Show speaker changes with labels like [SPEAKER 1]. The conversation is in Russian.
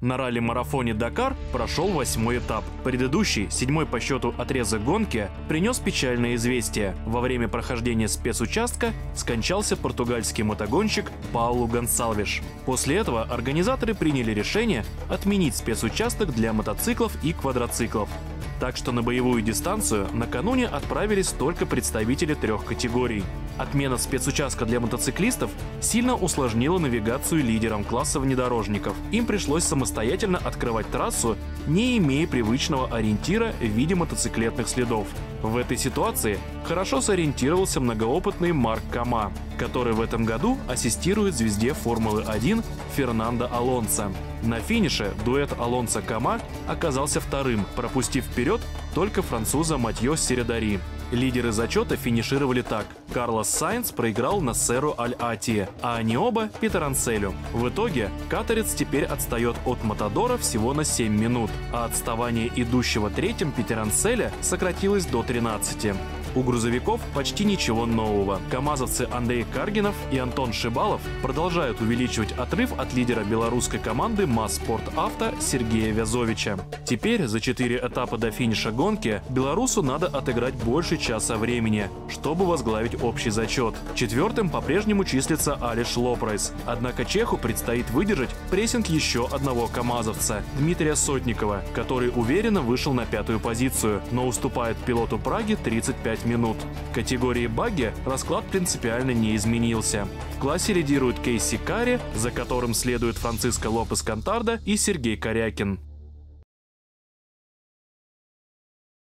[SPEAKER 1] На ралли-марафоне Дакар прошел 8-й этап. Предыдущий, 7-й по счету отрезок гонки, принес печальное известие. Во время прохождения спецучастка скончался португальский мотогонщик Паулу Гонсалвеш. После этого организаторы приняли решение отменить спецучасток для мотоциклов и квадроциклов. Так что на боевую дистанцию накануне отправились только представители 3 категорий. Отмена спецучастка для мотоциклистов сильно усложнила навигацию лидерам класса внедорожников. Им пришлось самостоятельно открывать трассу, не имея привычного ориентира в виде мотоциклетных следов. В этой ситуации хорошо сориентировался многоопытный Марк Кама, который в этом году ассистирует звезде Формулы-1 Фернандо Алонсо. На финише дуэт Алонсо-Кама оказался вторым, пропустив вперед только француза Матьё Середари. Лидеры зачета финишировали так. Карлос Сайнс проиграл Нассеру Аль-Атии, а они оба – Петеранцелю. В итоге катарец теперь отстает от Матадора всего на 7 минут, а отставание идущего третьим Петеранцеля сократилось до 13. У грузовиков почти ничего нового. Камазовцы Андрей Каргинов и Антон Шибалов продолжают увеличивать отрыв от лидера белорусской команды МАЗ Спорт Авто Сергея Вязовича. Теперь за 4 этапа до финиша гонки белорусу надо отыграть больше часа времени, чтобы возглавить общий зачет. Четвертым по-прежнему числится Алиш Лопрайс. Однако чеху предстоит выдержать прессинг еще одного камазовца Дмитрия Сотникова, который уверенно вышел на 5-ю позицию, но уступает пилоту Праги 35 минут. В категории багги расклад принципиально не изменился. В классе лидирует Кейси Карри, за которым следует Франциско Лопес Кантардо и Сергей Корякин.